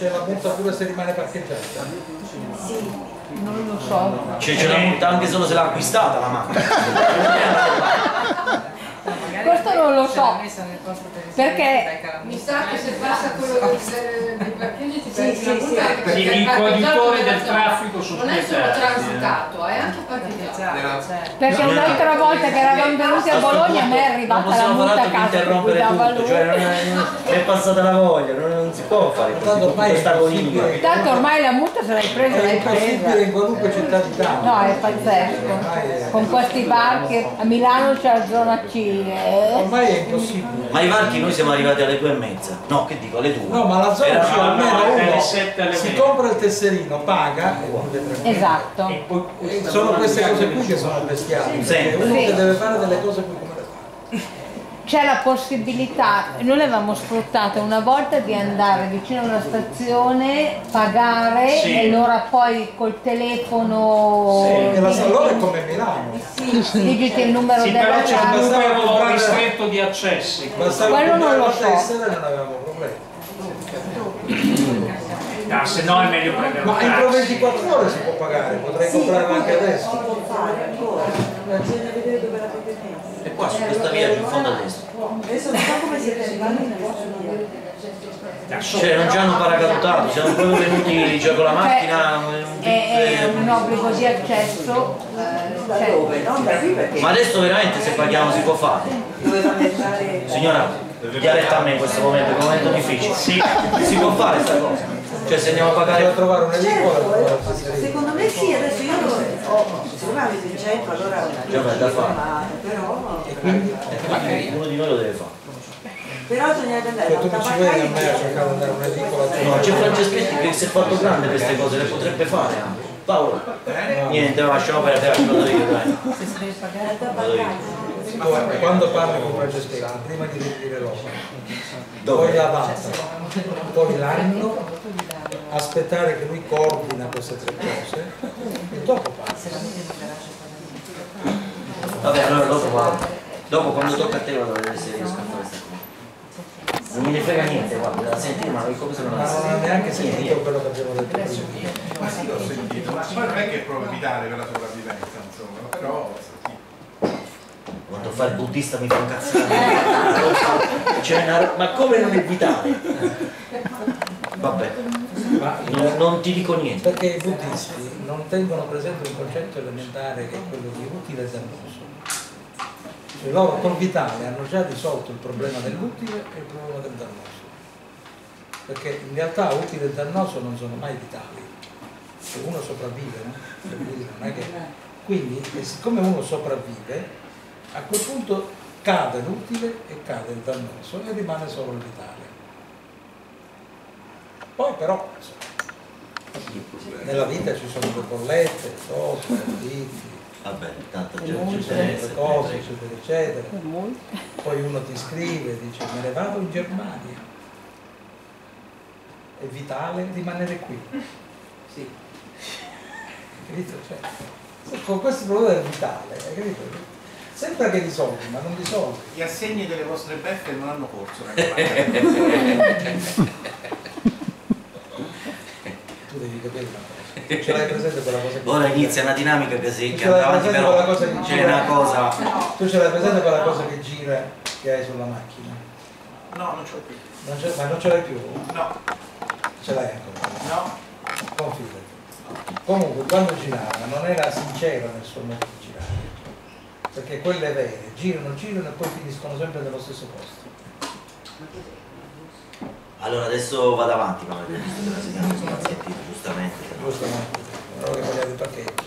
c'è la multa pure se rimane parcheggiata? Sì, non lo so. C'è la multa anche solo se l'ha acquistata la macchina. Questo non lo so, perché mi sa che se passa quello dei parcheggi ti prendi una multa anche Sì, perché il cognitore del traffico non è solo societario. transitato, è anche parcheggiato. perché un'altra volta che eravamo venuti a Bologna a me è arrivata la multa a casa che guidava lui. Cioè è passata la voglia, non si può fare così, Ormai questa è agonia. Tanto ormai la multa se l'hai presa, È l'hai impossibile presa. in qualunque città d'Italia. No, è pazzesco. Con questi barchi, a Milano c'è la zona C. Ormai è impossibile. Ma i varchi noi siamo arrivati alle 2:30. No, che dico, alle 2. No, ma la zona C almeno dalle uno 7 alle si 20. compra il tesserino, paga e vive tranquillo. Esatto. E poi E sono queste cose qui che sono bestiali. Perché uno Sì. che deve fare delle cose qui come le fa. C'è la possibilità, noi l'avevamo sfruttata una volta, di andare vicino a una stazione, pagare Sì. e allora poi col telefono E la allora è come Milano. digiti il numero sì, della però c'è un casa. numero ristretto di accessi. Bastava Quello non lo comprare la so. tessera e non avevamo problemi. Ah, se no è meglio prendere un Ma entro taxi. 24 ore si può pagare, potrei comprarla anche adesso. può fare ancora, bisogna vedere dove l'avete messo. E qua su questa via in fondo a destra. Adesso non so come siete arrivati in questa via. Cioè non ci hanno paracadutato, siamo proprio venuti cioè, con la macchina. È un obbligo di accesso. Da dove? Non da qui perché Ma adesso veramente se paghiamo si può fare? doveva andare. Signora, chiaretta a me in questo momento, è un momento difficile. Sì, si può fare questa cosa. Cioè se andiamo a Devo pagare. trovare un'edicola. Certo, secondo me sì, adesso io siccome avete il centro allora Già, beh, da fare. però Uno di noi lo deve fare. però bisognerebbe andare Cioè, tu da non una ci vedi a parte me a cercare di andare a un'edicola. No, c'è Franceschetti che si è fatto grande queste cose, le potrebbe fare anche. Paolo? Niente, lasciamo perdere, vado io, dai. Vado io. Quando parli con Franceschetti, prima di riempire l'opera, poi la data, poi l'anno, aspettare che lui coordina queste tre cose e dopo parli. Vabbè, allora dopo guarda. Dopo quando tocca a te vado a vedere se riesco a fare questa cosa. Non me ne frega niente, guarda, senti, ma che cosa non Ma non ha neanche sentito niente. quello che abbiamo detto prima. Ma sì, l'ho sentito, ma poi non è che è proprio vitale per la sopravvivenza, insomma, però sì. Quando fa il buddista mi fa incazzare. Cioè, ma come non è vitale? Vabbè, Ma non ti dico niente. perché i buddisti non tengono presente un concetto elementare che è quello di utile e dannoso. Cioè, loro col vitale hanno già risolto il problema dell'utile e il problema del dannoso. Perché in realtà utile e dannoso non sono mai vitali. Se uno sopravvive, no? Quindi non è che... Quindi, siccome uno sopravvive, a quel punto cade l'utile e cade il dannoso e rimane solo il vitale. Poi però nella vita ci sono le bollette, le cose, le vitali, Vabbè, tanto ci sono le cose, eccetera, eccetera. Poi uno ti scrive e dice me ne vado in Germania. È vitale rimanere qui. Sì. Capito? Cioè, con questo problema è vitale, hai capito? Sembra che risolvi, ma non risolvi. Gli assegni delle vostre beffe non hanno corso. Tu devi capire una cosa. Ce l'hai presente quella cosa che... Ora inizia una dinamica che Tu che ce l'hai andrà avanti, presente quella però cosa che c'è gira? una cosa. Tu ce l'hai presente quella cosa che gira che hai sulla macchina? No, non ce l'ho più. Ma non ce l'hai più? No, Ce l'hai ancora? no. Confidati. Comunque quando girava non era sincero nel suo modo di girare. Perché quelle vere girano e poi finiscono sempre nello stesso posto. Allora adesso vado avanti, ma avete visto che la segnale sono sentito, giustamente. Giustamente. Allora che vogliate il parcheggio.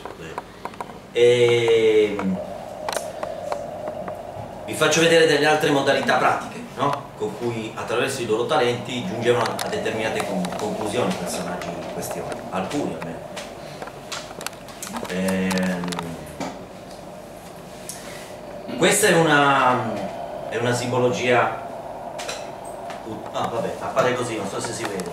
Vi faccio vedere delle altre modalità pratiche, no? Con cui attraverso i loro talenti giungevano a determinate conclusioni i personaggi in questione, alcuni almeno. Questa è una simbologia. Ah vabbè, appare così, non so se si vede.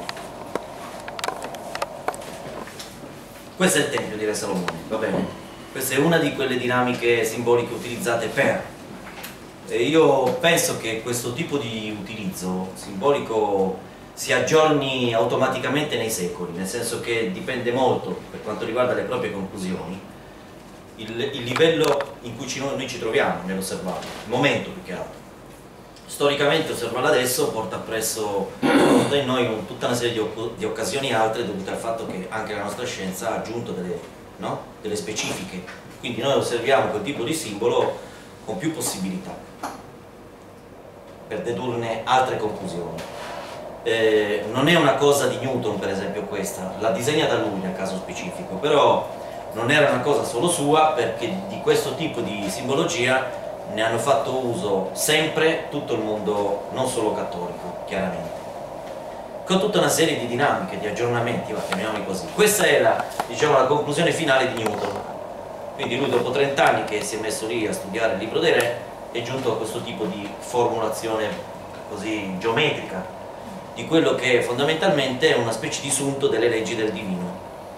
Questo è il tempio di Re Salomone, va bene? Questa è una di quelle dinamiche simboliche utilizzate per. E io penso che questo tipo di utilizzo simbolico si aggiorni automaticamente nei secoli, nel senso che dipende molto, per quanto riguarda le proprie conclusioni, il livello in cui noi ci troviamo nell'osservarlo, il momento più che altro. Storicamente osservarlo adesso porta appresso in noi tutta una serie di occasioni altre dovute al fatto che anche la nostra scienza ha aggiunto delle specifiche, quindi noi osserviamo quel tipo di simbolo con più possibilità per dedurne altre conclusioni. Non è una cosa di Newton, per esempio, questa, la disegna da lui nel caso specifico, però non era una cosa solo sua, perché di questo tipo di simbologia ne hanno fatto uso sempre tutto il mondo, non solo cattolico, chiaramente, con tutta una serie di dinamiche, di aggiornamenti, chiamiamoli così. Questa era, diciamo, la conclusione finale di Newton. Quindi lui, dopo 30 anni che si è messo lì a studiare il libro dei re, è giunto a questo tipo di formulazione così geometrica di quello che fondamentalmente è una specie di sunto delle leggi del divino,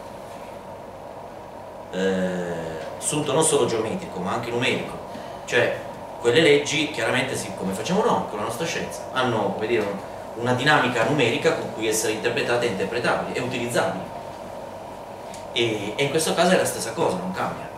sunto non solo geometrico ma anche numerico, cioè quelle leggi chiaramente, come facciamo noi con la nostra scienza, hanno, come dire, una dinamica numerica con cui essere interpretate e interpretabili e utilizzabili, e in questo caso è la stessa cosa, non cambia.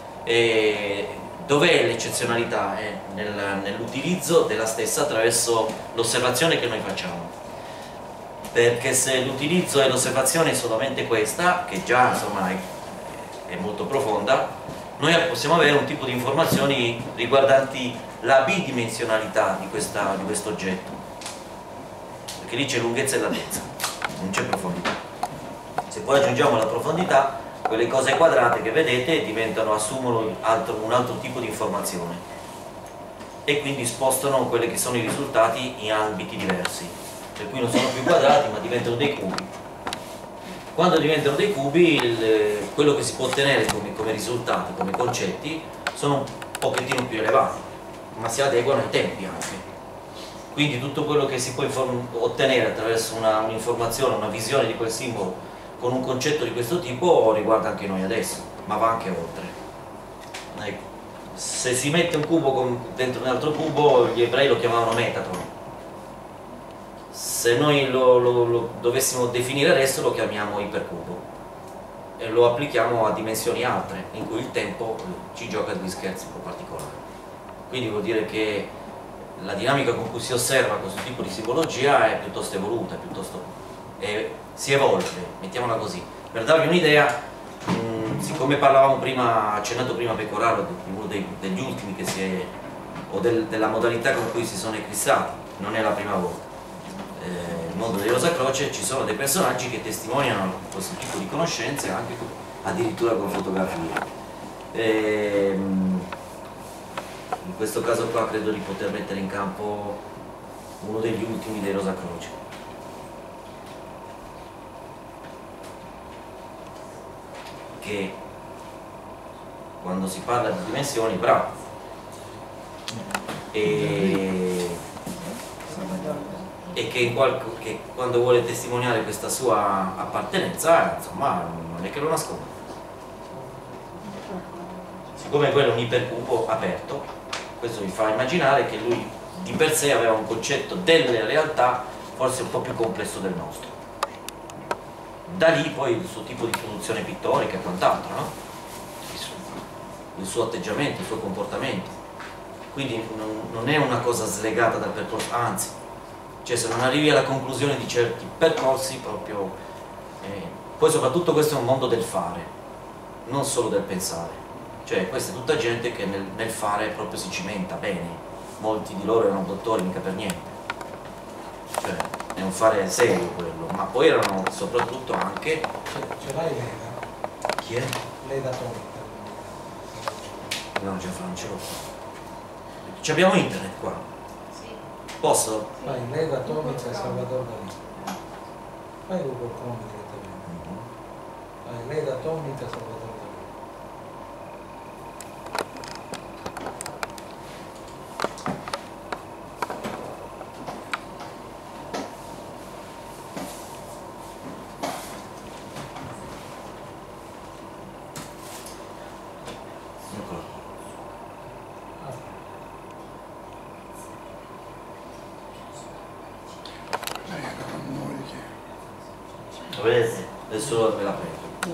Dov'è l'eccezionalità? Nell'utilizzo della stessa attraverso l'osservazione che noi facciamo, perché se l'utilizzo e l'osservazione è solamente questa, che già insomma è molto profonda, noi possiamo avere un tipo di informazioni riguardanti la bidimensionalità di questo oggetto, perché lì c'è lunghezza e larghezza, non c'è profondità. Se poi aggiungiamo la profondità, quelle cose quadrate che vedete assumono un altro tipo di informazione e quindi spostano quelli che sono i risultati in ambiti diversi, per cui non sono più quadrati ma diventano dei cubi. Quando diventano dei cubi, quello che si può ottenere come risultati, come concetti, sono un pochettino più elevati, ma si adeguano ai tempi anche. Quindi tutto quello che si può ottenere attraverso un'informazione, una visione di quel simbolo con un concetto di questo tipo riguarda anche noi adesso, ma va anche oltre. Ecco. Se si mette un cubo dentro un altro cubo, gli ebrei lo chiamavano metatron. Se noi lo dovessimo definire adesso, lo chiamiamo ipercubo e lo applichiamo a dimensioni altre, in cui il tempo ci gioca degli scherzi un po' particolari. Quindi vuol dire che la dinamica con cui si osserva questo tipo di simbologia è piuttosto evoluta, si evolve, mettiamola così. Per darvi un'idea, siccome parlavamo prima, accennato prima Pecoraro, uno degli ultimi della modalità con cui si sono eclissati, non è la prima volta. Nel mondo dei Rosa Croce ci sono dei personaggi che testimoniano questo tipo di conoscenze anche addirittura con fotografie. In questo caso qua credo di poter mettere in campo uno degli ultimi dei Rosa Croce, che quando si parla di dimensioni, bravo, e che quando vuole testimoniare questa sua appartenenza, insomma, non è che lo nasconde. Siccome quello è un ipercubo aperto, questo vi fa immaginare che lui di per sé aveva un concetto delle realtà forse un po' più complesso del nostro. Da lì poi il suo tipo di produzione pittorica e quant'altro, no? Il suo atteggiamento, il suo comportamento. Quindi non è una cosa slegata dal percorso, anzi, cioè se non arrivi alla conclusione di certi percorsi proprio... poi soprattutto questo è un mondo del fare, non solo del pensare. Cioè questa è tutta gente che nel fare proprio si cimenta bene. Molti di loro erano dottori, mica per niente. Cioè è un fare serio quello, ma poi erano soprattutto anche... Ce l'hai Leda? Chi è? Leda Atomica. No, già non ce l'ho. Ci abbiamo internet qua. Posso? Fai Leda Atomica e Salvador Dalì. Fai Google Chrome direttamente. Fai Leda Atomica e Salvador Dalì. Lei era con noi vedete? Adesso ve la prendo.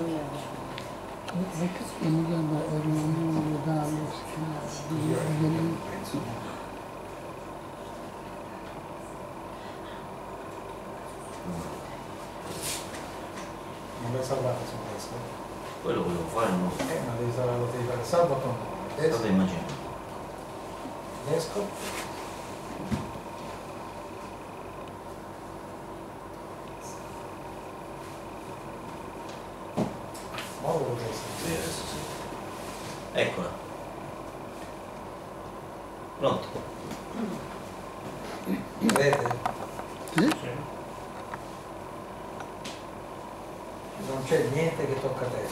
Non l'hai salvato su questo? Quello volevo fare, no? Ma devi salvarlo, devi fare salva con State immaginando. esco. Muovilo questo. Sì, adesso sì. Eccola. Pronto? Vedete? Sì. Non c'è niente che tocca a te.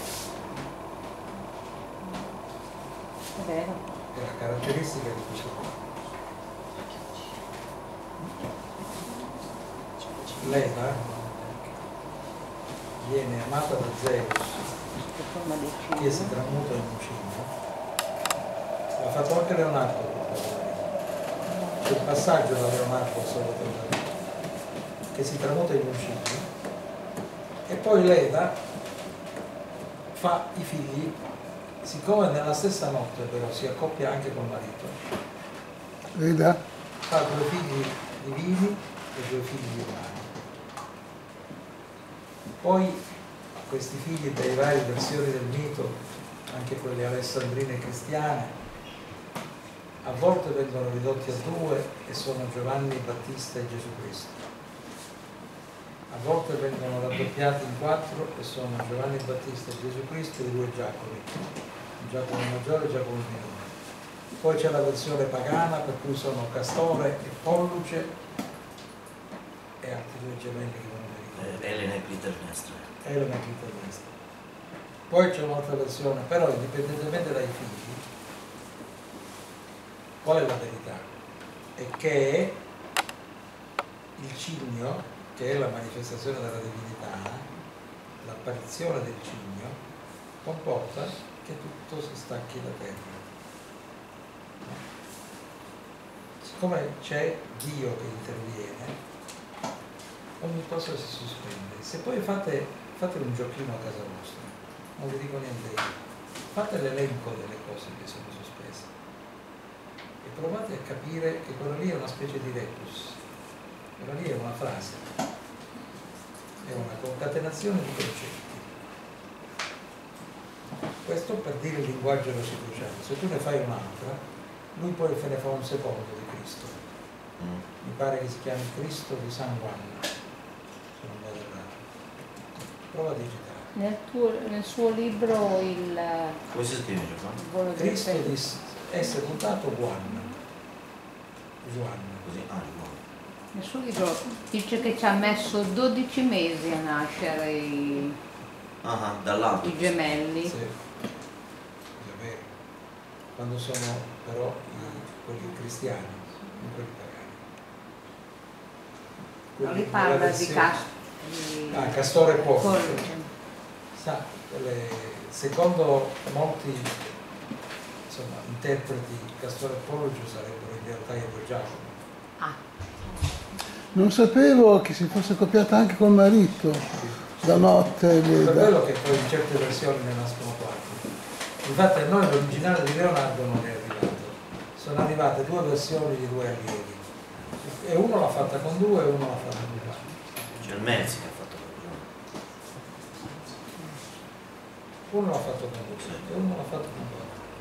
È vero. È la caratteristica di questo qua. L'Eva viene amata da Zeus, Che forma di che si cibo. tramuta in un cigno. L'ha fatto anche Leonardo. C'è il passaggio da Leonardo a Salvatore Dalì, che si tramuta in un cigno. E poi l'Eva fa i figli, siccome nella stessa notte però si accoppia anche col marito, Veda? fa 2 figli divini e 2 figli umani. Poi questi figli delle varie versioni del mito, anche quelle alessandrine e cristiane, a volte vengono ridotti a 2 e sono Giovanni Battista e Gesù Cristo. A volte vengono raddoppiati in 4 e sono Giovanni Battista e Gesù Cristo e 2 Giacomi, Giacomo maggiore e Giacomo minore. Poi c'è la versione pagana per cui sono Castore e Polluce e altri 2 gemelli che non mi ricordo. Elena e Clitemnestra. Elena e Clitemnestra. Poi c'è un'altra versione, però indipendentemente dai figli, qual è la verità? È che il cigno, che è la manifestazione della divinità, l'apparizione del cigno, comporta che tutto si stacchi da terra. Siccome c'è Dio che interviene, ogni cosa si sospende. Se poi fate un giochino a casa vostra, non vi dico niente io, fate l'elenco delle cose che sono sospese e provate a capire che quella lì è una specie di rebus. Quella lì è una frase, è una concatenazione di concetti. Questo per dire il linguaggio reciprociale. Se tu ne fai un'altra, lui poi se ne fa un secondo di Cristo. Mi pare che si chiami Cristo di San Juan, se non vado errato. Prova a digitare. Nel suo libro il Come si scrive, Giovanni? volo del Cristo vento. di S mutato Juan. Così, no. Nel suo libro dice che ci ha messo 12 mesi a nascere i Dall'alto. gemelli. Sì. È vero. Quando sono però quelli cristiani, non quelli pagani. Non li Quelli parla nella di versione- Castro. Castore e Polluce. Polluce. Sa, secondo molti interpreti, Castore e Polluce sarebbero in realtà i 2 Giacomo. Non sapevo che si fosse accoppiata anche col marito da notte. Per quello che poi in certe versioni ne nascono 4. Infatti a noi l'originale di Leonardo non è arrivato. Sono arrivate 2 versioni di 2 allievi. E uno l'ha fatta con 2 e uno l'ha fatta con 4. C'è il Melzi che ha fatto quello. Uno l'ha fatto con 2 e uno l'ha fatto con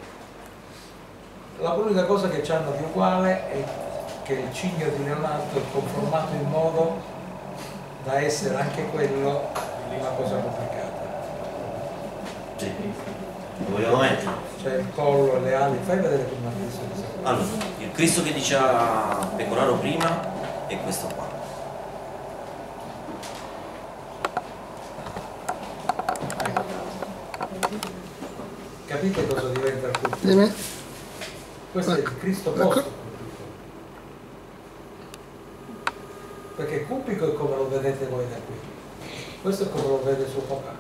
4. L'unica cosa che hanno di uguale è che il cigno di Leonardo è conformato in modo da essere anche quello una cosa complicata. Sì. Lo vogliamo mettere? Cioè il collo e le ali, fai vedere come ha Cristo di San. Allora, il Cristo che diceva Pecoraro prima è questo qua. Capite cosa diventa il culto? Dimmi. Questo è il Cristo post-cupico. Perché cupico è come lo vedete voi da qui. Questo è come lo vede suo papà.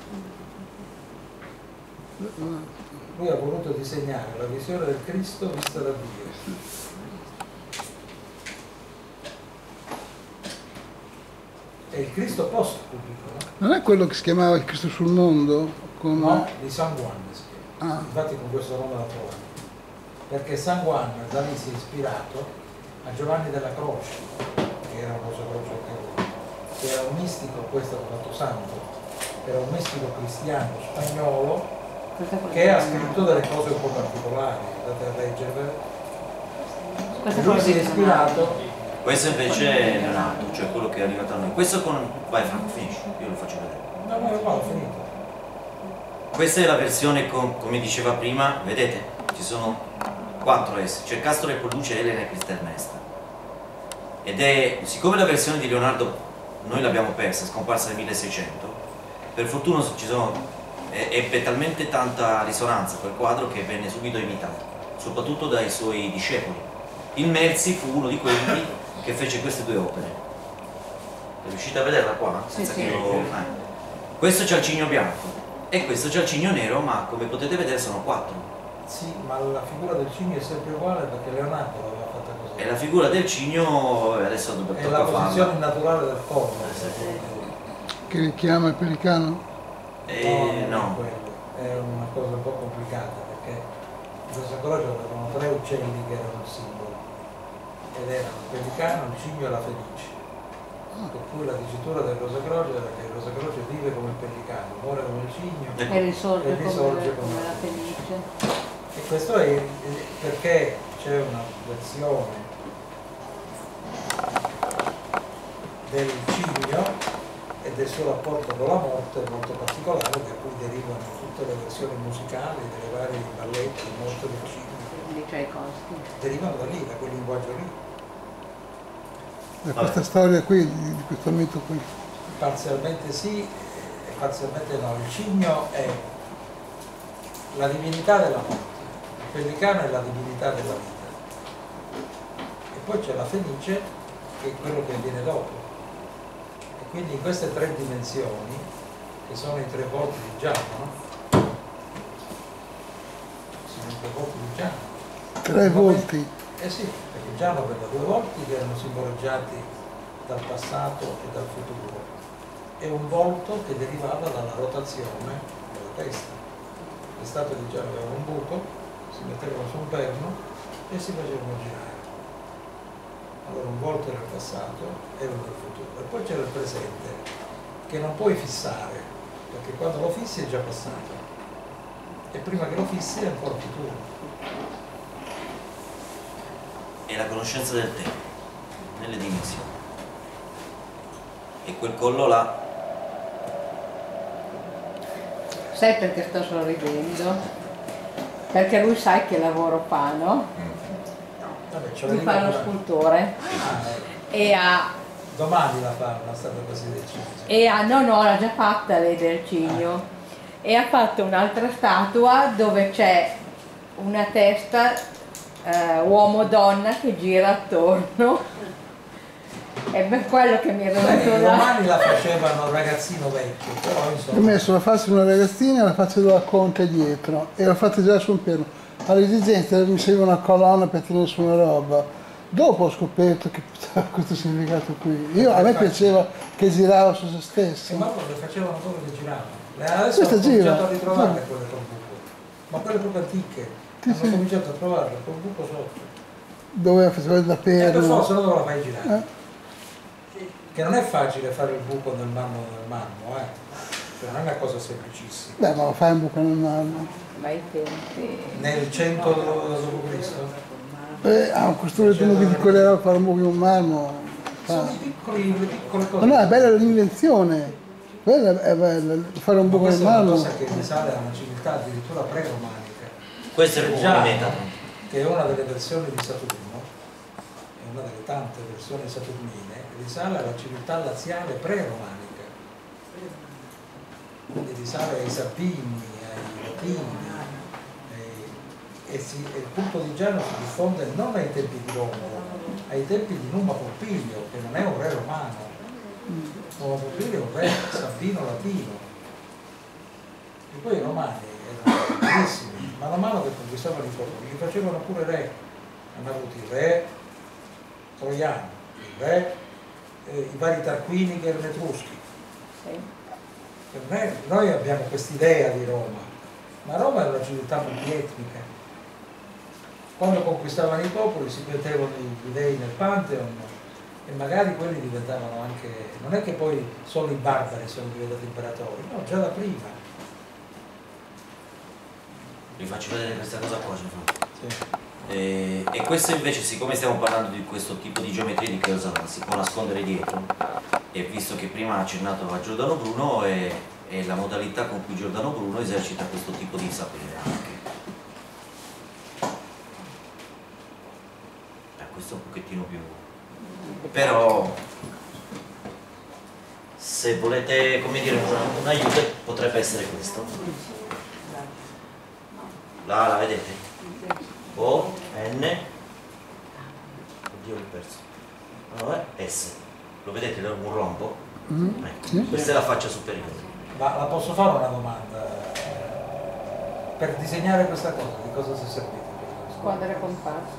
Lui ha voluto disegnare la visione del Cristo vista da Dio. è il Cristo post-pubblico, no? Non è quello che si chiamava il Cristo sul mondo? Come... No, di San Juan si chiama. Ah. Infatti con questo nome la trovate. Perché San Juan da lì si è ispirato a Giovanni della Croce, che era un Rosacroce anche lui, che era un mistico, questo l'ha fatto santo, era un mistico cristiano spagnolo che ha scritto delle cose un po' particolari, andate a leggervele. Lui si è ispirato. Questo invece è Leonardo, cioè quello che è arrivato a noi. Questo con... Vai Franco, finisci, io lo faccio vedere. No, ho finito. Questa è la versione come diceva prima, vedete? Ci sono 4 S, c'è Castore Polluce, Elena e Cristalmesta. Ed è, siccome la versione di Leonardo noi l'abbiamo persa, è scomparsa nel 1600, per fortuna ebbe talmente tanta risonanza quel quadro che venne subito imitato, soprattutto dai suoi discepoli. Il Melzi fu uno di quelli che fece queste 2 opere. È riuscita a vederla qua? Senza che questo c'è il cigno bianco e questo c'è il cigno nero, ma come potete vedere sono 4. Sì, ma la figura del cigno è sempre uguale perché Leonardo l'aveva fatta così. E la figura del cigno adesso dobbiamo è la posizione naturale del corpo. Che richiama il pelicano? No. È una cosa un po' complicata perché in Rosa Croce avevano 3 uccelli che erano il simbolo ed erano il pelicano, il cigno e la fenice. Per cui la dicitura del Rosa Croce era che il Rosa Croce vive come il pelicano, muore come il cigno e risorge come la fenice. E questo è perché c'è una versione del cigno e del suo rapporto con la morte molto particolare, da cui derivano tutte le versioni musicali delle varie balletti, morte del cigno. Di Tchaikovsky. Derivano da lì, da quel linguaggio lì. Da questa storia qui, di questo mito qui. Parzialmente sì e parzialmente no. Il cigno è la divinità della morte, il pelicano è la divinità della vita. E poi c'è la fenice che è quello che avviene dopo. E quindi in queste 3 dimensioni, che sono i 3 volti di Giano, no? Sono i 3 volti di Giano. 3 volti? Eh sì, perché Giano aveva 2 volti che erano simboleggiati dal passato e dal futuro e un volto che derivava dalla rotazione della testa. Le statue di Giano avevano un buco, si mettevano su un perno e si facevano girare. Allora un volto era il passato e uno del futuro. E poi c'era il presente che non puoi fissare, perché quando lo fissi è già passato e prima che lo fissi è ancora futuro. E la conoscenza del tempo nelle dimensioni. E quel collo là. Sai perché sto sorridendo? Perché lui sa che lavoro fa, no? Vabbè, Lui fa lo scultore e ha... Domani la fa una statua così del cigno. E ha, no, l'ha già fatta lei del cigno. E ha fatto un'altra statua dove c'è una testa uomo-donna che gira attorno. È per quello che mi è venuto I romani la facevano ragazzino vecchio, però insomma. Ho messo la faccia di una ragazzina e la faccia della conte dietro e l'ho fatta già su un piano. All'esigenza mi serviva una colonna per tenere su una roba. Dopo ho scoperto che ha questo significato qui. A me piaceva che girava su se stesso. Ma loro le facevano loro che giravano. Adesso Questa hanno gira. cominciato a ritrovarle quelle col buco. Ma quelle proprio antiche. Hanno cominciato a trovarle col buco sotto. Dove faceva da Per perno. forza dove la fai girare. Che non è facile fare il buco nel marmo, cioè non è una cosa semplicissima. Beh, ma lo fai un buco nel marmo. Ma i tempi... Nel 100 d.C. Un costruttore che di quelle robe fare un buco in un marmo. Sono piccole cose. Ma no, è bella l'invenzione. Quella è bella, fare un buco nel Questa è una marmo. cosa che risale a una civiltà addirittura pre-romanica. Questo è il buco di meta. Che è una delle versioni di Saturno, è una delle tante versioni saturnine, risale alla civiltà laziale pre-romanica. Quindi risale ai Sabini, ai Latini, e il culto di Giano si diffonde non ai tempi di Romolo, ai tempi di Numa Pompilio, che non è un re romano. Numa Pompilio è un re sabino latino. E poi i romani erano bellissimi, man mano che conquistavano i popoli, li facevano pure re. Hanno avuto il re troiano, il re i vari Tarquini che erano etruschi. Sì. Per me, noi abbiamo quest'idea di Roma, ma Roma è una civiltà multietnica. Quando conquistavano i popoli si mettevano gli dei nel Pantheon e magari quelli diventavano anche, non è che poi solo i barbari sono diventati imperatori, no, già da prima. Vi faccio vedere questa cosa qua, Gianfranco. Sì. E questo invece, siccome stiamo parlando di questo tipo di geometria di cosa si può nascondere dietro, e visto che prima ha accennato a Giordano Bruno, è la modalità con cui Giordano Bruno esercita questo tipo di sapere anche. Questo è un pochettino più... però se volete, come dire, un aiuto potrebbe essere questo. La vedete? O, N, oddio l'ho perso, allora, S, lo vedete un rombo? Ecco. Sì. Questa è la faccia superiore. Ma la posso fare una domanda? Per disegnare questa cosa, di cosa si è servito? Squadre comparse.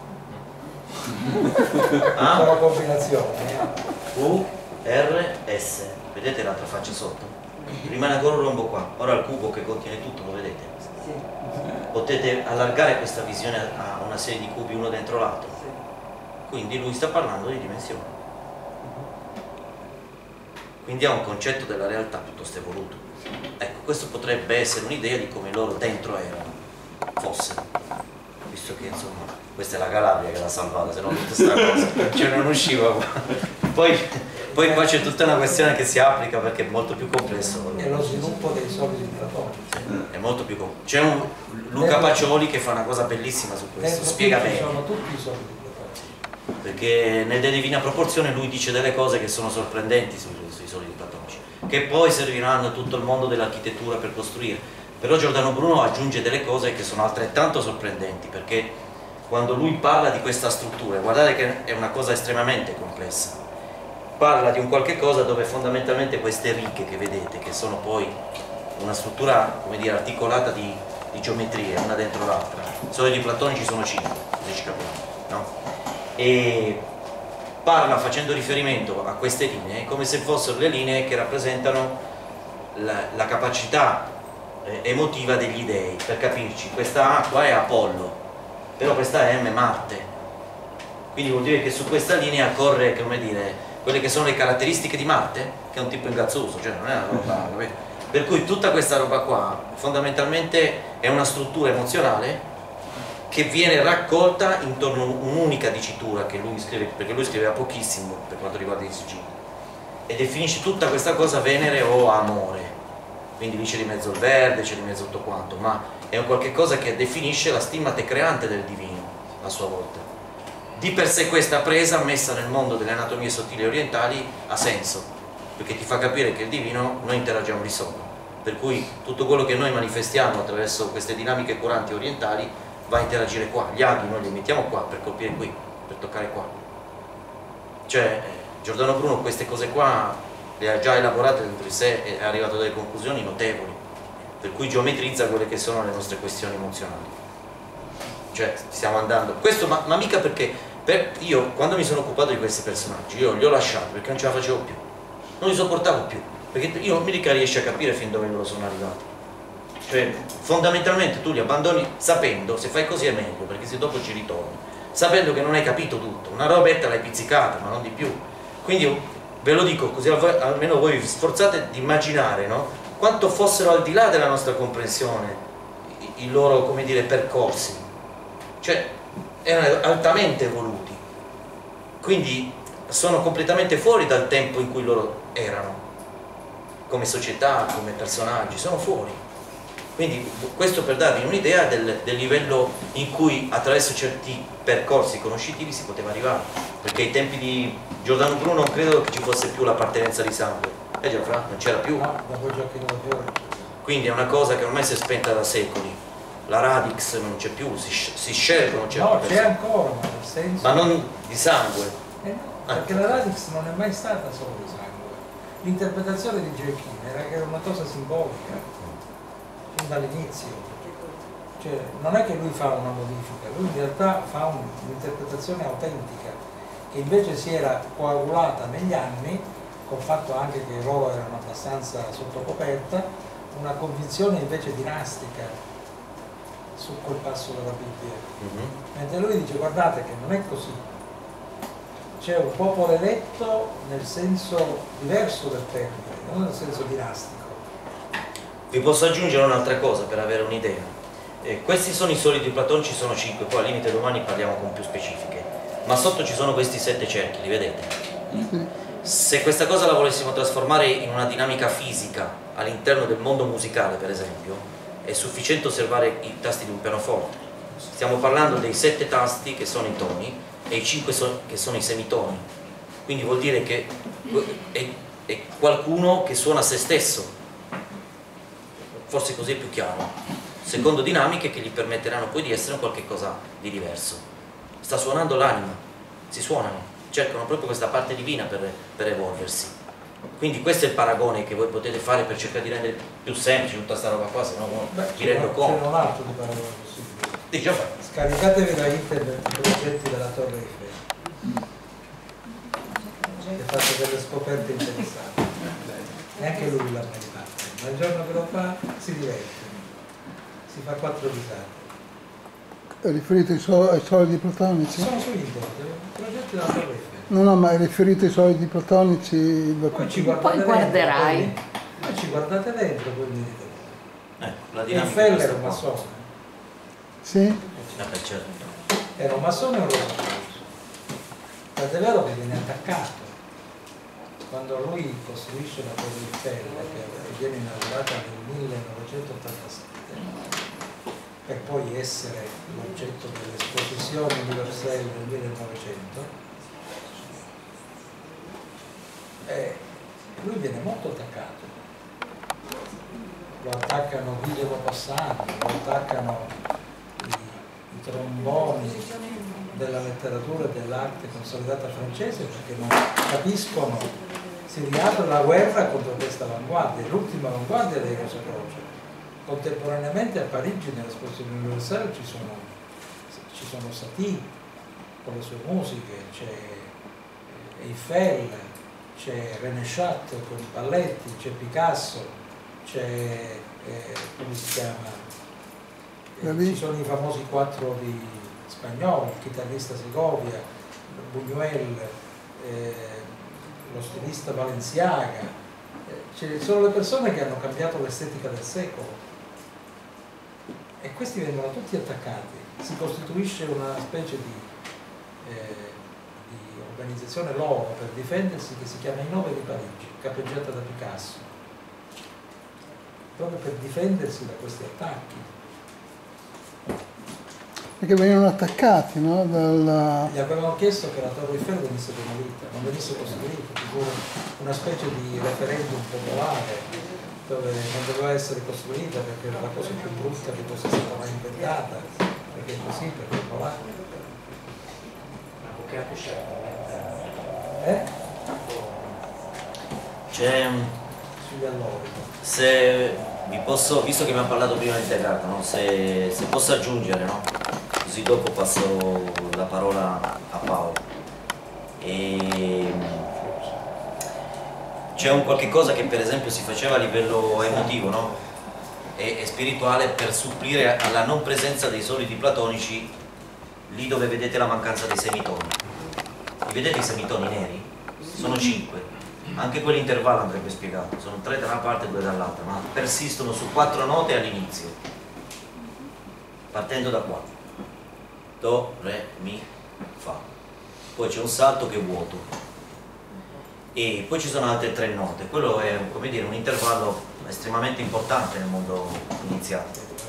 Sono combinazioni. U, R, S, vedete l'altra faccia sotto? Rimane ancora un rombo qua, ora il cubo che contiene tutto, lo vedete? Potete allargare questa visione a una serie di cubi uno dentro l'altro, quindi lui sta parlando di dimensioni, quindi ha un concetto della realtà piuttosto evoluto. Ecco, questo potrebbe essere un'idea di come loro dentro erano, fossero, visto che insomma questa è la Calabria che l'ha salvata, se no tutta sta cosa cioè non usciva qua. Poi qua c'è tutta una questione che si applica perché è molto più complesso. E lo sviluppo dei solidi platonici. È molto più complesso. C'è un Luca Pacioli che fa una cosa bellissima su questo, spiega bene. Sono tutti i solidi platonici. Perché nelle Divina Proporzione lui dice delle cose che sono sorprendenti sui solidi platonici, che poi serviranno a tutto il mondo dell'architettura per costruire. Però Giordano Bruno aggiunge delle cose che sono altrettanto sorprendenti, perché quando lui parla di questa struttura, guardate che è una cosa estremamente complessa, parla di un qualche cosa dove fondamentalmente queste righe che vedete, che sono poi una struttura, come dire, articolata di geometrie, una dentro l'altra, solidi platonici sono 5, così ci capiamo, no? E parla facendo riferimento a queste linee come se fossero le linee che rappresentano la capacità emotiva degli dei. Per capirci, questa A qua è Apollo, però questa M è Marte, quindi vuol dire che su questa linea corre, come dire, quelle che sono le caratteristiche di Marte, che è un tipo ingazzoso, cioè non è una roba, capito? Per cui tutta questa roba qua fondamentalmente è una struttura emozionale che viene raccolta intorno a un'unica dicitura che lui scrive, perché lui scriveva pochissimo per quanto riguarda i sigilli, e definisce tutta questa cosa Venere o amore, quindi lì c'è di mezzo il verde, c'è di mezzo tutto quanto, ma è un qualche cosa che definisce la stimmate creante del divino a sua volta. Di per sé questa presa messa nel mondo delle anatomie sottili orientali ha senso, perché ti fa capire che il divino noi interagiamo lì sopra, per cui tutto quello che noi manifestiamo attraverso queste dinamiche curanti orientali va a interagire qua. Gli aghi noi li mettiamo qua per colpire qui, per toccare qua. Cioè Giordano Bruno queste cose qua le ha già elaborate dentro di sé e è arrivato a delle conclusioni notevoli, per cui geometrizza quelle che sono le nostre questioni emozionali. Cioè stiamo andando questo, ma mica perché io quando mi sono occupato di questi personaggi io li ho lasciati perché non ce la facevo più, non li sopportavo più, perché io non mica riesci a capire fin dove loro sono arrivati. Cioè fondamentalmente tu li abbandoni sapendo, se fai così è meglio, perché se dopo ci ritorni, sapendo che non hai capito tutto, una robetta l'hai pizzicata ma non di più. Quindi ve lo dico così almeno voi vi sforzate di immaginare, no? Quanto fossero al di là della nostra comprensione i loro, come dire, percorsi, cioè erano altamente evoluti, quindi sono completamente fuori dal tempo in cui loro erano come società, come personaggi, sono fuori. Quindi questo per darvi un'idea del livello in cui attraverso certi percorsi conoscitivi si poteva arrivare, perché ai tempi di Giordano Bruno non credo che ci fosse più l'appartenenza di sangue, Gianfranco, non c'era più, No, da poi Gioacchino da Fiore. quindi è una cosa che ormai si è spenta da secoli. La Radix non c'è più, si scelgono certe No, c'è persone, ancora, ma nel senso... ma non di sangue. No, perché la Radix non è mai stata solo di sangue. L'interpretazione di Gioacchino era che era una cosa simbolica, fin dall'inizio. Cioè, non è che lui fa una modifica, lui in realtà fa un'interpretazione autentica, invece si era coagulata negli anni, col fatto anche che loro erano abbastanza sotto coperta, una convinzione invece dinastica su quel passo della Bibbia. Mentre lui dice guardate che non è così, c'è un popolo eletto nel senso diverso del termine, non nel senso dinastico. Vi posso aggiungere un'altra cosa per avere un'idea. Questi sono i soliti platonici, sono 5, poi al limite domani parliamo con più specifiche, ma sotto ci sono questi 7 cerchi, li vedete? Se questa cosa la volessimo trasformare in una dinamica fisica all'interno del mondo musicale, per esempio, è sufficiente osservare i tasti di un pianoforte. Stiamo parlando dei 7 tasti che sono i toni e i 5 che sono i semitoni, quindi vuol dire che è qualcuno che suona se stesso, forse così è più chiaro, secondo dinamiche che gli permetteranno poi di essere un qualche cosa di diverso. Sta suonando l'anima, si suonano, cercano proprio questa parte divina per evolversi. Quindi questo è il paragone che voi potete fare per cercare di rendere più semplice tutta questa roba qua, se no vi rendo conto. C'è un altro di paragone possibile. Dice, Scaricatevi da internet i progetti della Torre Eiffel, che faccio delle scoperte interessanti, e anche lui l'ha mai fatto, ma il giorno che lo fa si diverte, si fa 4 risate. È riferito ai solidi platonici? Sono su internet, i progetti della Torre Eiffel. No, ma è riferito ai solidi platonici? Poi ci guardate Poi guarderai. dentro, poi ci guardate dentro, poi mi dite. la dinamica Eiffel è era un questa qua. massone. Sì? Certo. Era un massone e un rosacroce. Tant'è vero che viene attaccato. Quando lui costruisce la Torre Eiffel, che viene inaugurata nel 1987, per poi essere l'oggetto dell'esposizione universelle del 1900, lui viene molto attaccato. Lo attaccano Guy Maupassant, lo attaccano i tromboni della letteratura e dell'arte consolidata francese, perché non capiscono, si riapre la guerra contro questa avanguardia, l'ultima avanguardia dei Rosacroce. Contemporaneamente a Parigi nell'esposizione universale ci sono Satie con le sue musiche, c'è Eiffel, c'è René Chat con i balletti, c'è Picasso, c'è come si chiama? Ci sono i famosi 4 di Spagnolo, il chitarrista Segovia, Buñuel, lo stilista Balenciaga, sono le persone che hanno cambiato l'estetica del secolo e questi vengono tutti attaccati. Si costituisce una specie di organizzazione loro per difendersi che si chiama I 9 di Parigi, capeggiata da Picasso, proprio per difendersi da questi attacchi. Perché venivano attaccati, no? Gli avevano chiesto che la Torre Eiffel venisse demolita, non venisse costruita, ci fu una specie di referendum popolare dove non doveva essere costruita perché era la cosa più brutta che fosse stata mai inventata, perché così, perché colà. C'è Sugli allori. Se vi posso, visto che abbiamo parlato prima di integrato, no? se posso aggiungere, no? Così dopo passo la parola a Paolo. C'è un qualche cosa che per esempio si faceva a livello emotivo, no? e spirituale per supplire alla non presenza dei solidi platonici lì dove vedete la mancanza dei semitoni. Li vedete i semitoni neri? Sono 5. Anche quell'intervallo andrebbe spiegato, sono 3 da una parte e 2 dall'altra, ma persistono su 4 note all'inizio, partendo da qua: Do, Re, Mi, Fa. Poi c'è un salto che è vuoto e poi ci sono altre 3 note. Quello è, come dire, un intervallo estremamente importante nel mondo iniziale,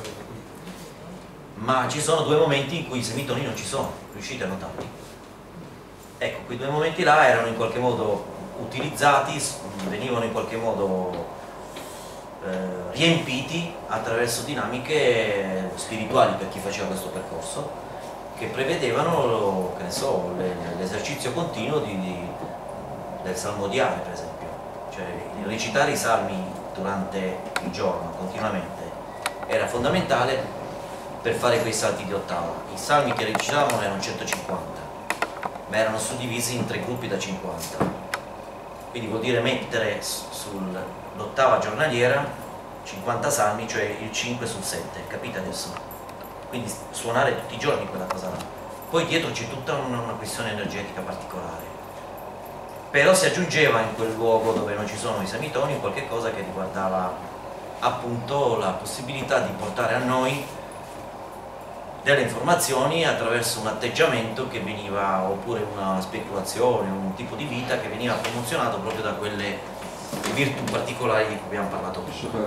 ma ci sono 2 momenti in cui i semitoni non ci sono. Riuscite a notarli? Ecco, quei 2 momenti là erano in qualche modo utilizzati, venivano in qualche modo riempiti attraverso dinamiche spirituali per chi faceva questo percorso, che prevedevano, che ne so, l'esercizio continuo del salmodiare, per esempio, cioè recitare i salmi durante il giorno continuamente era fondamentale per fare quei salti di ottava. I salmi che recitavano erano 150, ma erano suddivisi in 3 gruppi da 50. Quindi vuol dire mettere sull'ottava giornaliera 50 salmi, cioè il 5 sul 7, capite adesso? Quindi suonare tutti i giorni quella cosa là. Poi dietro c'è tutta una questione energetica particolare. Però si aggiungeva in quel luogo dove non ci sono i semitoni qualche cosa che riguardava appunto la possibilità di portare a noi delle informazioni attraverso un atteggiamento che veniva, oppure una speculazione, un tipo di vita che veniva promozionato proprio da quelle virtù particolari di cui abbiamo parlato prima.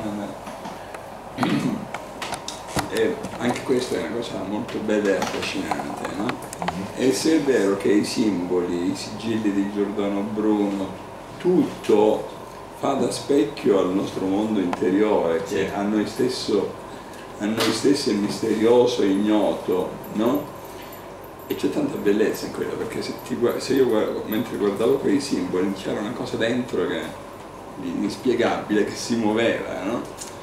Sì. E anche questa è una cosa molto bella e affascinante, no? E se è vero che i simboli, i sigilli di Giordano Bruno, tutto fa da specchio al nostro mondo interiore, che a noi stesso è misterioso e ignoto, no? E c'è tanta bellezza in quello, perché se io mentre guardavo quei simboli c'era una cosa dentro che inspiegabile, che si muoveva, no?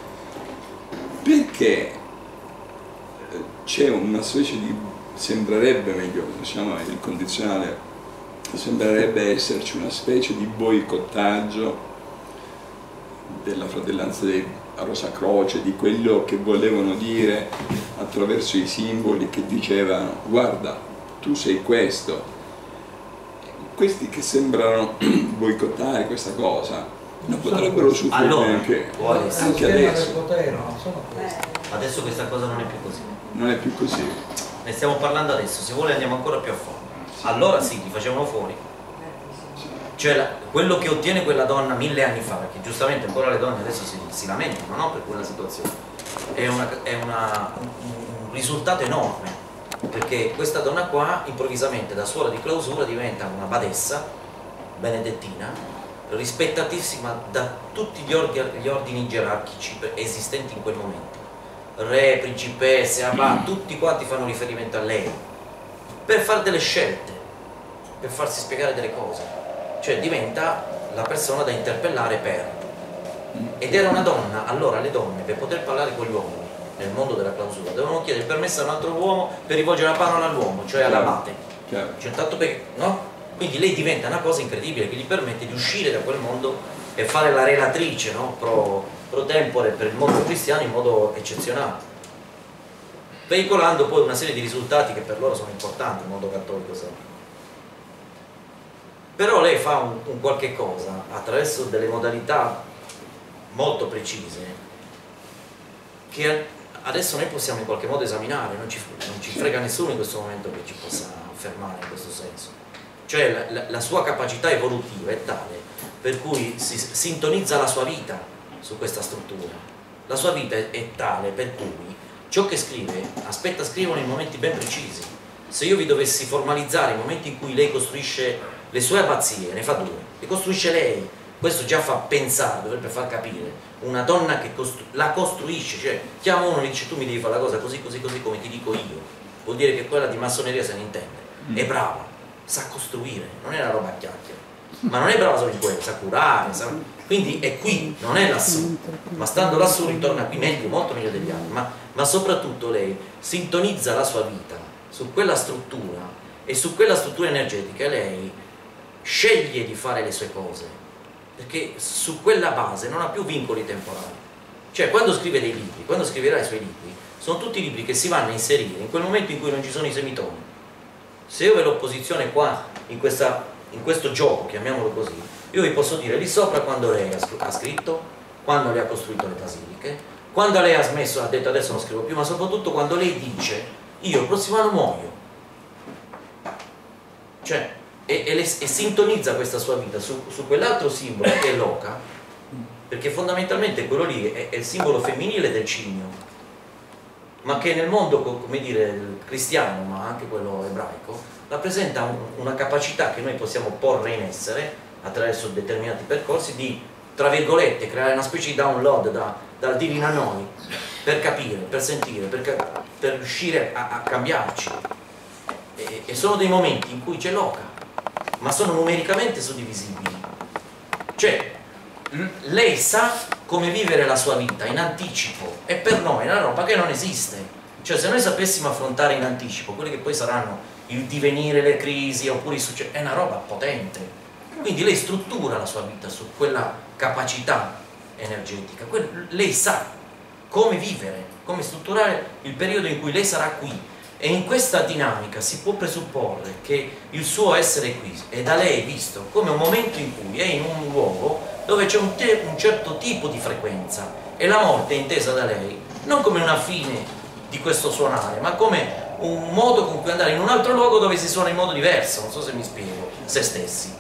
Perché c'è una specie di, sembrerebbe, meglio, diciamo il condizionale, sembrerebbe esserci una specie di boicottaggio della fratellanza dei Rosa Croce, di quello che volevano dire attraverso i simboli, che dicevano guarda, tu sei questo. Questi che sembrano boicottare questa cosa non potrebbero soffrire anche adesso. Adesso questa cosa non è più così. Non è più così. Ne stiamo parlando adesso, se vuole andiamo ancora più a fondo. Allora sì, li facevano fuori. Cioè quello che ottiene quella donna 1000 anni fa, perché giustamente ancora le donne adesso si lamentano, no? Per quella situazione, è un risultato enorme, perché questa donna qua improvvisamente da suora di clausura diventa una badessa benedettina, rispettatissima da tutti gli ordini gerarchici esistenti in quel momento, re, principesse, abbat, tutti quanti fanno riferimento a lei per fare delle scelte, per farsi spiegare delle cose. Cioè diventa la persona da interpellare ed era una donna. Allora le donne, per poter parlare con gli uomini nel mondo della clausura, dovevano chiedere permesso a un altro uomo per rivolgere la parola all'uomo, cioè all'abate. Cioè, tanto perché, no? Quindi lei diventa una cosa incredibile che gli permette di uscire da quel mondo e fare la relatrice, no? pro tempore per il mondo cristiano in modo eccezionale, veicolando poi una serie di risultati che per loro sono importanti, il mondo cattolico sempre. Però lei fa un qualche cosa attraverso delle modalità molto precise che adesso noi possiamo in qualche modo esaminare, non ci frega nessuno in questo momento che ci possa fermare in questo senso. Cioè la sua capacità evolutiva è tale per cui si sintonizza la sua vita su questa struttura. La sua vita è tale per cui ciò che scrive aspetta scrivono in momenti ben precisi. Se io vi dovessi formalizzare i momenti in cui lei costruisce le sue abbazie, ne fa 2, le costruisce lei, questo già fa pensare, dovrebbe far capire, una donna che la costruisce, cioè chiama uno e dice tu mi devi fare la cosa così così così come ti dico io, vuol dire che quella di massoneria se ne intende, è brava, sa costruire, non è una roba a chiacchiere, ma non è brava solo in quello, sa curare, quindi è qui, non è lassù, ma stando lassù ritorna qui meglio, molto meglio degli altri, ma soprattutto lei sintonizza la sua vita su quella struttura e su quella struttura energetica lei sceglie di fare le sue cose perché su quella base non ha più vincoli temporali. Cioè quando scrive dei libri, quando scriverà i suoi libri, sono tutti libri che si vanno a inserire in quel momento in cui non ci sono i semitoni. Se io ve l'ho posizione qua in questo gioco, chiamiamolo così, io vi posso dire lì sopra quando lei ha scritto, quando lei ha costruito le basiliche, quando lei ha smesso, ha detto adesso non scrivo più, ma soprattutto quando lei dice io il prossimo anno muoio. Cioè e sintonizza questa sua vita su quell'altro simbolo che è l'oca, perché fondamentalmente quello lì è il simbolo femminile del cigno, ma che nel mondo, come dire, cristiano, ma anche quello ebraico, rappresenta una capacità che noi possiamo porre in essere attraverso determinati percorsi di, tra virgolette, creare una specie di download dal divino a noi, per capire, per sentire, per riuscire a cambiarci. E sono dei momenti in cui c'è l'oca, ma sono numericamente suddivisibili. Cioè, lei sa come vivere la sua vita in anticipo e per noi è una roba che non esiste. Cioè se noi sapessimo affrontare in anticipo quelle che poi saranno il divenire, le crisi oppure i successi, è una roba potente. Quindi lei struttura la sua vita su quella capacità energetica, lei sa come vivere, come strutturare il periodo in cui lei sarà qui, e in questa dinamica si può presupporre che il suo essere qui è da lei visto come un momento in cui è in un luogo dove c'è un certo tipo di frequenza, e la morte è intesa da lei non come una fine di questo suonare, ma come un modo con cui andare in un altro luogo dove si suona in modo diverso, non so se mi spiego, se stessi.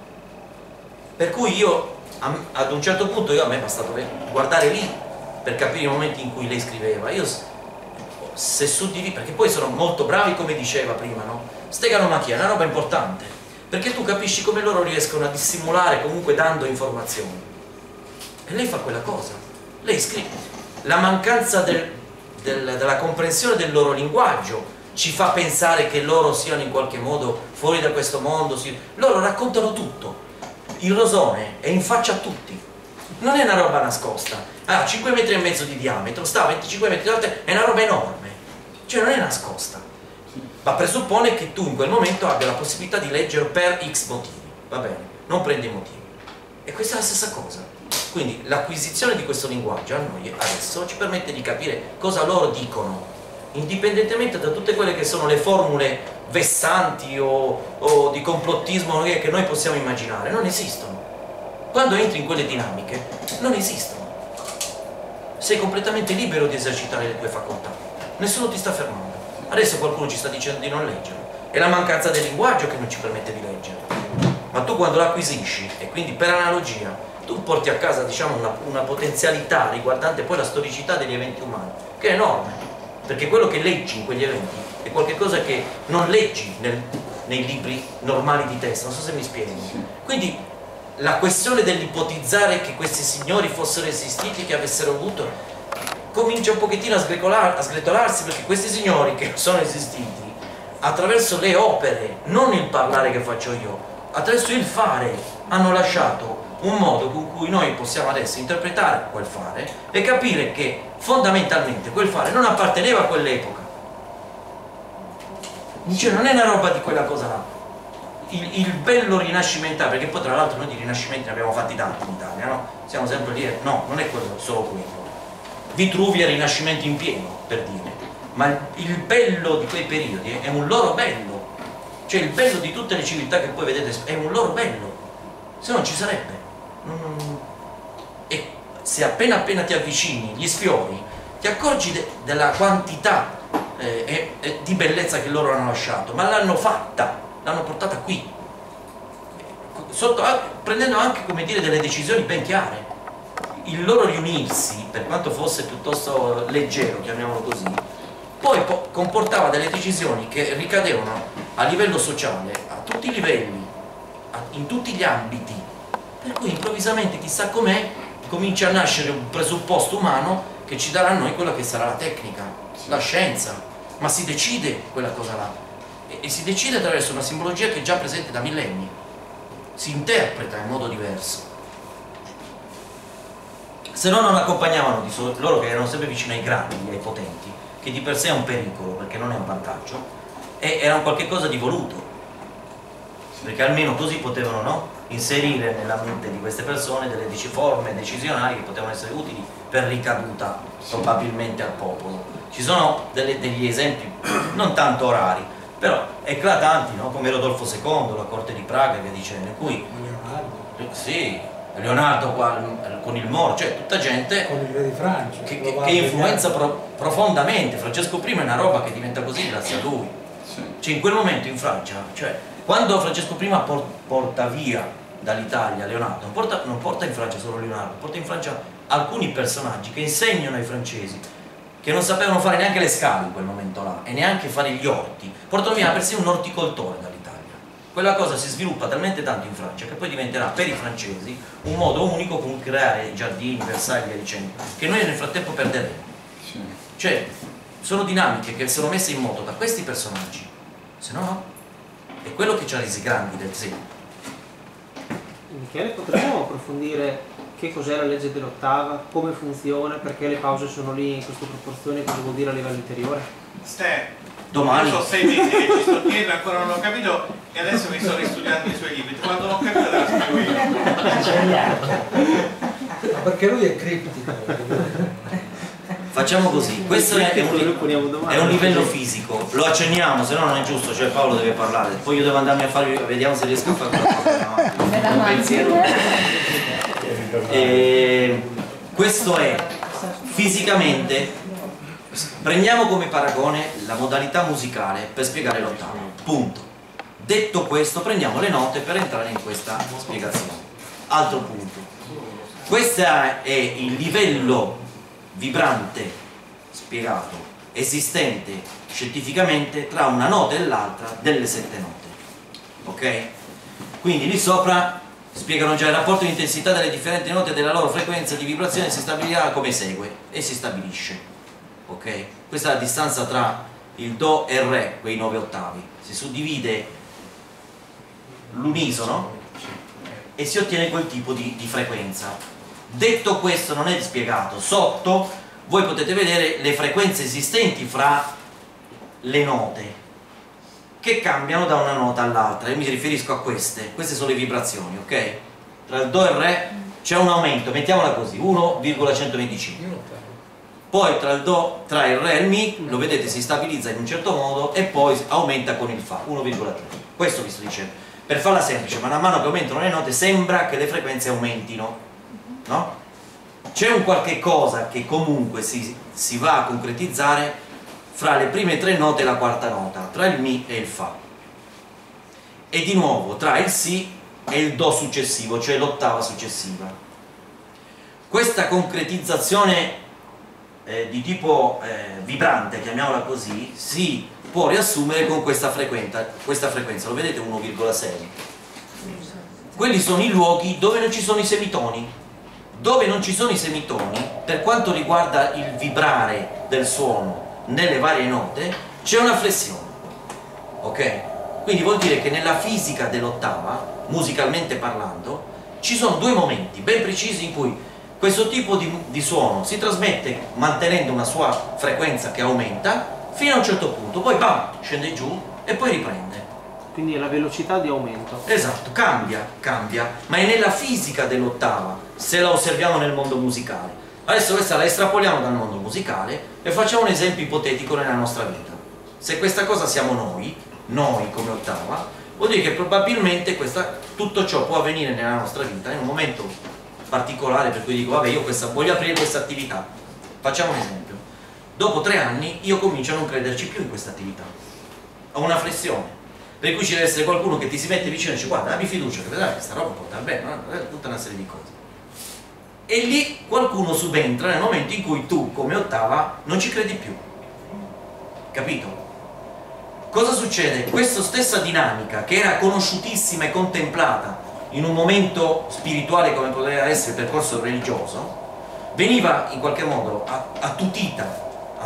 Per cui io, ad un certo punto, a me è bastato guardare lì per capire i momenti in cui lei scriveva. Io, se suddivido, perché poi sono molto bravi, come diceva prima, no? Steganomachia è una roba importante, perché tu capisci come loro riescono a dissimulare, comunque dando informazioni. E lei fa quella cosa, lei scrive. La mancanza della comprensione del loro linguaggio ci fa pensare che loro siano in qualche modo fuori da questo mondo. Loro raccontano tutto. Il rosone è in faccia a tutti, non è una roba nascosta. 5 metri e mezzo di diametro, sta a 25 metri di alto, è una roba enorme, cioè non è nascosta, ma presuppone che tu in quel momento abbia la possibilità di leggere per X motivi, va bene, non prende i motivi. E questa è la stessa cosa. Quindi l'acquisizione di questo linguaggio a noi adesso ci permette di capire cosa loro dicono, indipendentemente da tutte quelle che sono le formule vessanti o di complottismo che noi possiamo immaginare. Non esistono. Quando entri in quelle dinamiche non esistono. Sei completamente libero di esercitare le tue facoltà, nessuno ti sta fermando. Adesso qualcuno ci sta dicendo di non leggerlo, è la mancanza del linguaggio che non ci permette di leggere. Ma tu quando l'acquisisci, e quindi per analogia, tu porti a casa, diciamo, una potenzialità riguardante poi la storicità degli eventi umani, che è enorme, perché quello che leggi in quegli eventi è qualcosa che non leggi nei libri normali di testo, non so se mi spiego. Quindi la questione dell'ipotizzare che questi signori fossero esistiti, che avessero avuto, comincia un pochettino a sgretolarsi, perché questi signori che sono esistiti attraverso le opere, non il parlare che faccio io, attraverso il fare, hanno lasciato un modo con cui noi possiamo adesso interpretare quel fare e capire che fondamentalmente quel fare non apparteneva a quell'epoca, cioè non è una roba di quella cosa là. Il bello rinascimentale, perché poi tra l'altro noi di rinascimenti ne abbiamo fatti tanti in Italia, no? Siamo sempre lì, no, non è solo quello. Vitruvi è rinascimento in pieno, per dire, ma il bello di quei periodi è un loro bello, cioè il bello di tutte le civiltà che poi vedete è un loro bello, se non ci sarebbe. E se appena ti avvicini, gli sfiori, ti accorgi della quantità di bellezza che loro hanno lasciato, ma l'hanno fatta, l'hanno portata qui, prendendo anche, come dire, delle decisioni ben chiare. Il loro riunirsi, per quanto fosse piuttosto leggero, chiamiamolo così, poi comportava delle decisioni che ricadevano a livello sociale, a tutti i livelli, in tutti gli ambiti, per cui improvvisamente, chissà com'è, comincia a nascere un presupposto umano che ci darà a noi quella che sarà la tecnica, la scienza, ma si decide quella cosa là, e si decide attraverso una simbologia che è già presente da millenni, si interpreta in modo diverso. Se no non accompagnavano loro, che erano sempre vicino ai grandi, ai potenti, che di per sé è un pericolo perché non è un vantaggio, e era un qualche cosa di voluto, perché almeno così potevano, no, inserire nella mente di queste persone delle forme decisionali che potevano essere utili per ricaduta probabilmente al popolo. Ci sono degli esempi non tanto rari, però eclatanti, no? Come Rodolfo II, la corte di Praga, che dice, in cui Leonardo con il Moro, cioè tutta gente con il re di Francia, che influenza profondamente. Francesco I è una roba che diventa così grazie a lui. Cioè in quel momento in Francia, cioè quando Francesco I porta via dall'Italia Leonardo, non porta in Francia solo Leonardo, porta in Francia alcuni personaggi che insegnano ai francesi, che non sapevano fare neanche le scale in quel momento là, e neanche fare gli orti, portano via persino un orticoltore dall'Italia. Quella cosa si sviluppa talmente tanto in Francia che poi diventerà per i francesi un modo unico con creare giardini, Versailles e via dicendo, che noi nel frattempo perderemo. Cioè sono dinamiche che sono messe in moto da questi personaggi, se no no, è quello che ci ha resi grandi del secolo. Michele, potremmo approfondire che cos'è la legge dell'ottava, come funziona, perché le pause sono lì in queste proporzioni, cosa vuol dire a livello interiore? Domani. Io so 6 mesi che ci sto dietro, ancora non l'ho capito e adesso mi sto ristudiando i suoi libri. Quando l'ho capito te la spiego io. Ma perché lui è criptico. Facciamo così, questo è un livello fisico, lo accenniamo, se no non è giusto, cioè Paolo deve parlare, poi io devo andarmi a fare, vediamo se riesco a fare un pensiero. Questo è fisicamente, prendiamo come paragone la modalità musicale per spiegare l'ottava, punto. Detto questo, prendiamo le note per entrare in questa spiegazione. Altro punto, questo è il livello vibrante spiegato, esistente scientificamente tra una nota e l'altra delle 7 note, ok? Quindi lì sopra spiegano già il rapporto di intensità delle differenti note e della loro frequenza di vibrazione si stabilirà come segue e si stabilisce, ok? Questa è la distanza tra il Do e il Re, quei 9 ottavi, si suddivide l'unisono e si ottiene quel tipo di frequenza. Detto questo, non è spiegato, sotto voi potete vedere le frequenze esistenti fra le note che cambiano da una nota all'altra, io mi riferisco a queste sono le vibrazioni, ok? Tra il Do e il Re c'è un aumento, mettiamola così, 1,125, poi tra il Re e il Mi, lo vedete, si stabilizza in un certo modo e poi aumenta con il Fa, 1,3, questo vi sto dicendo, per farla semplice, man mano che aumentano le note sembra che le frequenze aumentino, no? C'è un qualche cosa che comunque si va a concretizzare fra le prime 3 note e la quarta nota, tra il Mi e il Fa, e di nuovo tra il Si e il Do successivo, cioè l'ottava successiva. Questa concretizzazione di tipo vibrante, chiamiamola così, si può riassumere con questa frequenza, lo vedete, 1,6. Quelli sono i luoghi dove non ci sono i semitoni. Dove non ci sono i semitoni, per quanto riguarda il vibrare del suono nelle varie note, c'è una flessione, ok? Quindi vuol dire che nella fisica dell'ottava, musicalmente parlando, ci sono 2 momenti ben precisi in cui questo tipo di suono si trasmette mantenendo una sua frequenza che aumenta fino a un certo punto, poi bam, scende giù e poi riprende. Quindi è la velocità di aumento. Esatto, cambia, ma è nella fisica dell'ottava, se la osserviamo nel mondo musicale. Adesso questa la estrapoliamo dal mondo musicale e facciamo un esempio ipotetico nella nostra vita. Se questa cosa siamo noi come ottava, vuol dire che probabilmente tutto ciò può avvenire nella nostra vita in un momento particolare, per cui dico, vabbè, io voglio aprire questa attività. Facciamo un esempio. Dopo 3 anni io comincio a non crederci più in questa attività. Ho una flessione. Per cui ci deve essere qualcuno che ti si mette vicino e dice, guarda, abbi fiducia, che vedrai che questa roba porta bene, no? Tutta una serie di cose. E lì qualcuno subentra nel momento in cui tu, come ottava, non ci credi più. Capito? Cosa succede? Questa stessa dinamica, che era conosciutissima e contemplata in un momento spirituale come poteva essere il percorso religioso, veniva in qualche modo attutita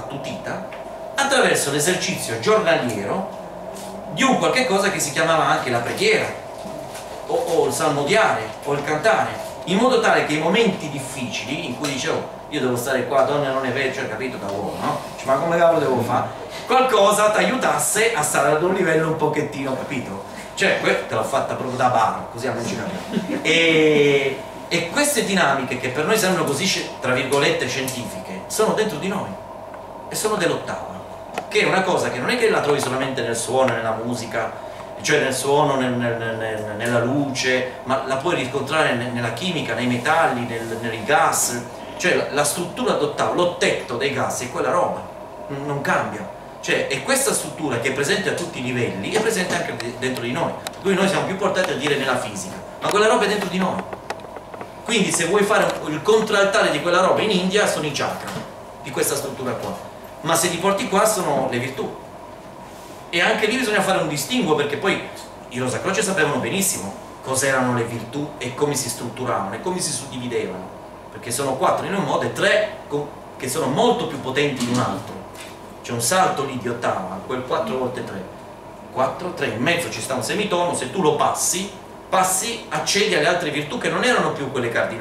attraverso l'esercizio giornaliero di un qualche cosa che si chiamava anche la preghiera o il salmodiare o il cantare, in modo tale che i momenti difficili in cui dicevo io devo stare qua, donna non è vero, cioè capito da uomo, no? Cioè, ma come cavolo devo fare? Qualcosa ti aiutasse a stare ad un livello un pochettino, capito? Cioè, te l'ho fatta proprio da bar, così non ci capiamo. E queste dinamiche che per noi sembrano così, tra virgolette, scientifiche, sono dentro di noi e sono dell'ottava, che è una cosa che non è che la trovi solamente nel suono, nella musica, cioè nel suono, nella luce, ma la puoi riscontrare nella chimica, nei metalli, nei gas, cioè la struttura d'ottava, l'ottetto dei gas è quella roba, non cambia, cioè è questa struttura che è presente a tutti i livelli, è presente anche dentro di noi, per cui noi siamo più portati a dire nella fisica, ma quella roba è dentro di noi. Quindi se vuoi fare il contraltare di quella roba in India sono i chakra, di questa struttura qua, ma se li porti qua sono le virtù. E anche lì bisogna fare un distinguo, perché poi i Rosacroce sapevano benissimo cos'erano le virtù e come si strutturavano e come si suddividevano, perché sono 4 in un modo e 3 che sono molto più potenti di un altro. C'è un salto lì di ottava, quel 4 volte 3, 4, 3, in mezzo ci sta un semitono, se tu lo passi, accedi alle altre virtù che non erano più quelle cardinali,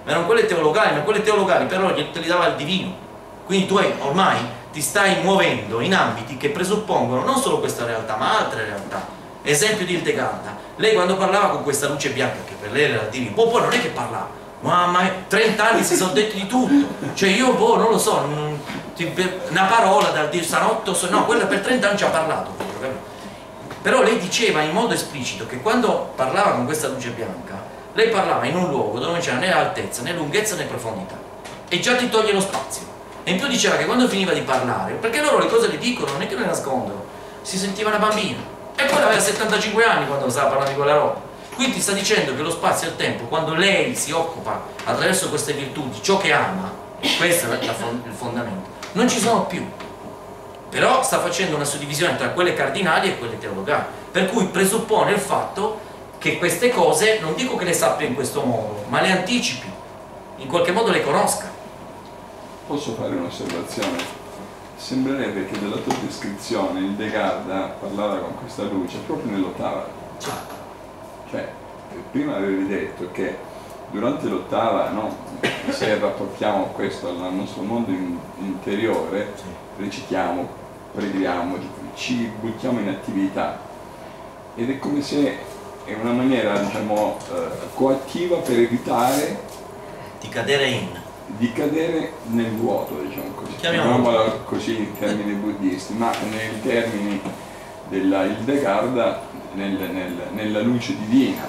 ma erano quelle teologali, ma quelle teologali però te li dava il divino. Quindi tu ormai ti stai muovendo in ambiti che presuppongono non solo questa realtà, ma altre realtà. Esempio di Hildegarda, lei quando parlava con questa luce bianca, che per lei era divino, poi non è che parlava, ma 30 anni si sono detti di tutto, cioè io non lo so, una parola dal dire sanotto, no, quella per 30 anni ci ha parlato, però lei diceva in modo esplicito che quando parlava con questa luce bianca, lei parlava in un luogo dove non c'era né altezza, né lunghezza, né profondità, e già ti toglie lo spazio. E in più diceva che quando finiva di parlare, perché loro le cose le dicono, non è che le nascondono, si sentiva una bambina, e poi aveva 75 anni quando stava parlando di quella roba. Quindi sta dicendo che lo spazio e il tempo, quando lei si occupa attraverso queste virtù di ciò che ama, questo è il fondamento, non ci sono più. Però sta facendo una suddivisione tra quelle cardinali e quelle teologali, per cui presuppone il fatto che queste cose, non dico che le sappia in questo modo, ma le anticipi, in qualche modo le conosca. Posso fare un'osservazione? Sembrerebbe che della tua descrizione Hildegarda parlava con questa luce proprio nell'ottava. Cioè, prima avevi detto che durante l'ottava, no, se rapportiamo questo al nostro mondo interiore, recitiamo, preghiamo, ci buttiamo in attività, ed è come se è una maniera, diciamo, coattiva per evitare di cadere nel vuoto, diciamo così, chiamiamola così in termini buddisti, ma nei termini della Hildegarda nella luce divina.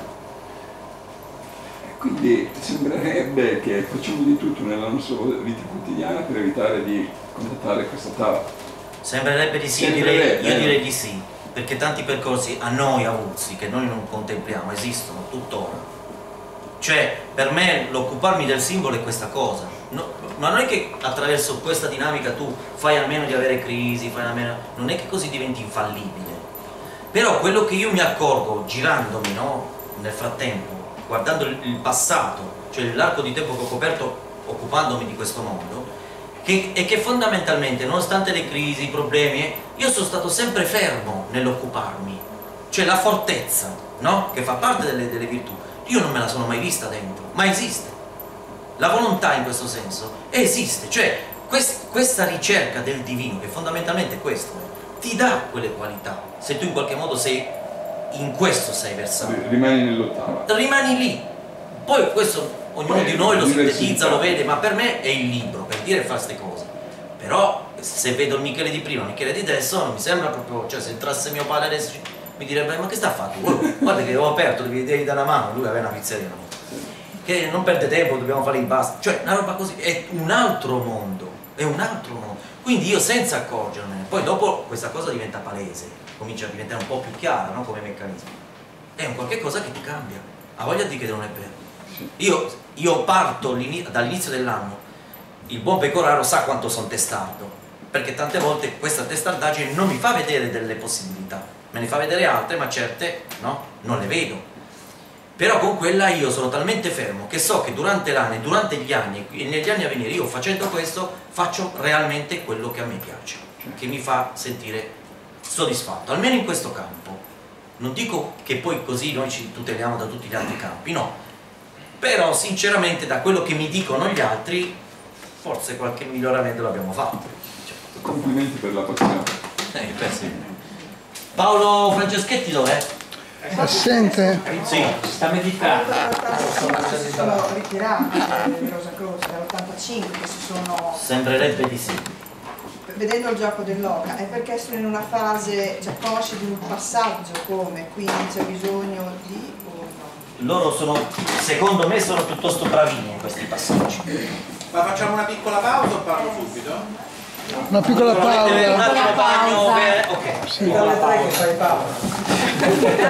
E quindi sembrerebbe che facciamo di tutto nella nostra vita quotidiana per evitare di contattare questa tavola. Sembrerebbe di sì, io direi di sì, perché tanti percorsi a noi avulsi che noi non contempliamo esistono tuttora. Cioè, per me l'occuparmi del simbolo è questa cosa, ma non è che attraverso questa dinamica tu fai a meno di avere crisi, non è che così diventi infallibile. Però quello che io mi accorgo girandomi, no, nel frattempo, guardando il passato, cioè l'arco di tempo che ho coperto occupandomi di questo mondo, è che fondamentalmente, nonostante le crisi, i problemi, io sono stato sempre fermo nell'occuparmi. Cioè la fortezza, no, che fa parte delle virtù, io non me la sono mai vista dentro, ma esiste. La volontà in questo senso esiste, cioè questa ricerca del divino, che fondamentalmente è questo, ti dà quelle qualità, se tu in qualche modo in questo sei versato. Rimani nell'ottava. Rimani lì. Poi questo ognuno di noi lo sintetizza, lo vede, ma per me è il libro, per dire e fare queste cose. Però se vedo il Michele di prima, Michele di adesso, non mi sembra proprio, cioè se entrasse mio padre adesso mi direbbe ma che sta a fare tu? Guarda che ho aperto, devi dare una mano, lui aveva una pizzeria, che non perde tempo, dobbiamo fare il basta, cioè una roba così, è un altro mondo, è un altro mondo. Quindi io senza accorgermene, poi dopo questa cosa diventa palese, comincia a diventare un po' più chiara, no? Come meccanismo. È un qualche cosa che ti cambia, ha voglia di che non è vero. Io parto dall'inizio dell'anno, il buon pecoraro sa quanto sono testardo, perché tante volte questa testardaggine non mi fa vedere delle possibilità, me ne fa vedere altre, ma certe no, non le vedo. Però con quella io sono talmente fermo che so che durante l'anno e durante gli anni e negli anni a venire io facendo questo faccio realmente quello che a me piace, che mi fa sentire soddisfatto, almeno in questo campo. Non dico che poi così noi ci tuteliamo da tutti gli altri campi, no, però sinceramente da quello che mi dicono gli altri forse qualche miglioramento l'abbiamo fatto. Complimenti per la passione. Paolo Franceschetti dov'è? Assente? Sì, sta meditando. Si sono ritirati le Rosa Croce dall'85 che si sono... Sembrerebbe di sì. Vedendo il gioco dell'oca, è perché sono in una fase, cioè consci di un passaggio come, quindi c'è bisogno di... Loro sono, secondo me, sono piuttosto bravini in questi passaggi. Ma facciamo una piccola pausa o parlo subito? Una piccola pausa. Un attimo bagno, ok. Sì, dalle 3 che fai pausa.